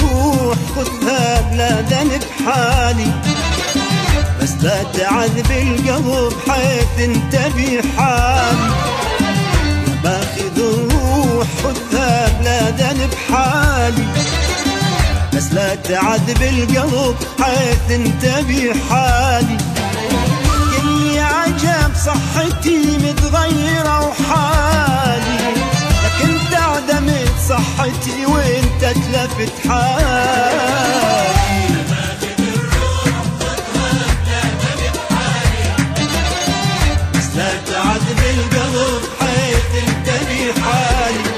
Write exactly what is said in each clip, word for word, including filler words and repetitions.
الروح خذها بلا ذنب حالي، بس لا تعذب القلب حيث انت بحالي. باخذ الروح خذها بلا ذنب حالي، بس لا تعذب القلب حيث انت بحالي. قلي عجب صحتي متغيرة وحالي، لكن تعدمت صحتي وانت تلفت حالي. باخذ الروح خذها بلا ذنب حالي، بس لا تعذب القلب حيث انت بحالي.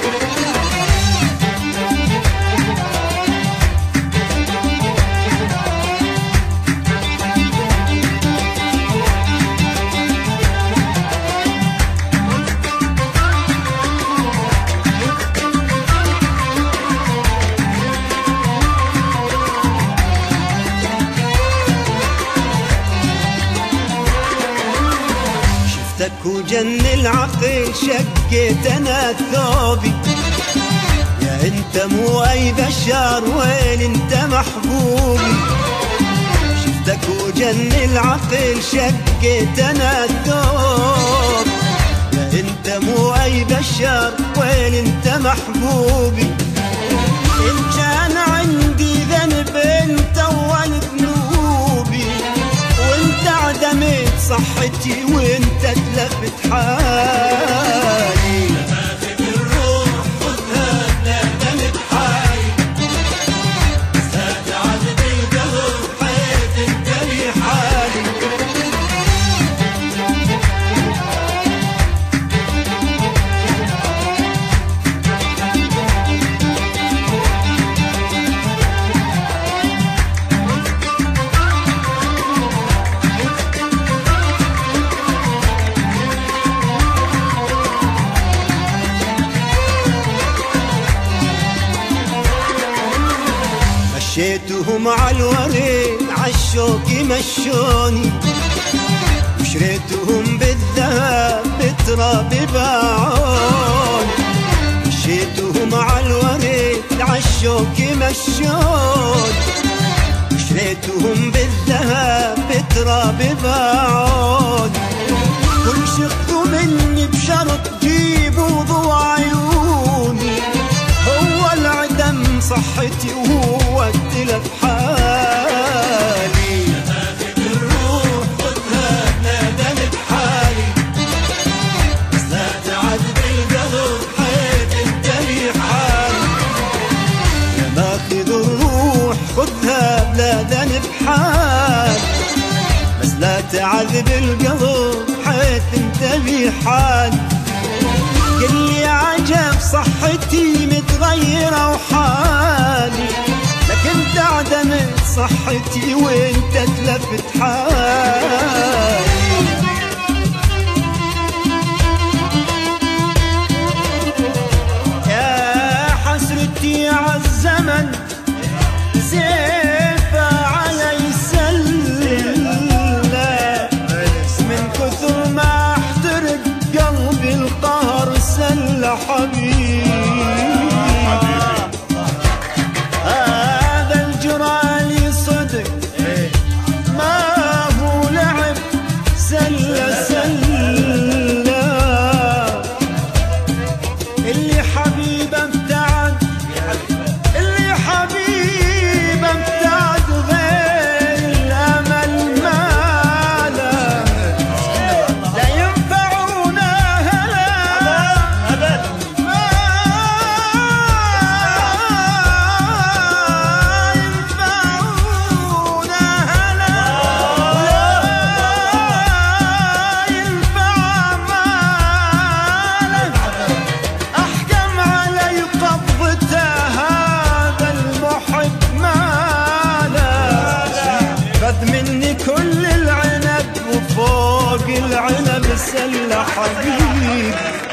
شفتك وجن العقل شقيت انا ثوبي، يا انت مو اي بشر وين انت محبوبي. شفتك وجن العقل شقيت انا الثوب، يا انت مو اي بشر وين انت محبوبي. ان كان عندي ذنب انت اول ذنوبي، وانت عدمت صحتي وانت تلفت حالي. باخذ الروح خذها بلا ذنب حالي، بس لا تعذب القلب حيث انت بحالي. مشيتهم عالورين عالشوق مشوني، وشريتهم بالذهب بتراب باعوني. مشيتهم عالورين عالشوق مشوني، وشريتهم بالذهب بتراب باعوني. كل شقوا مني بشرط جيبوا ضوء عيوني، هو العدم صحتي وهو التلف حالي. باخذ الروح خذها بلا ذنب حالي، بس لا تعذب القلب حيث انت بحالي. يا ماخذ الروح خذها بلا ذنب حالي، بس لا تعذب القلب حيث انت بحالي. قلي عجب صحتي متغيرة وحالي، لكن تعدمت صحتي وانت تلفت حالي. يا حسرتي عالزمن سيفه علي سلة، من كثر ما احترق قلبي القهر سلة حبيبي. هذا الجرالي صدق ما هو لعب، سلة سلة اللي حبيبه ابتعد، اللي حبيبه ابتعد غير الامل ماله. لا ينفعونا هلا ابد، ما ينفعونا هلا، ولا ينفع ماله. احكم علي قبضته هذا المحب ماله. خذ مني كل العنب وفوق العنب سلة حبيب.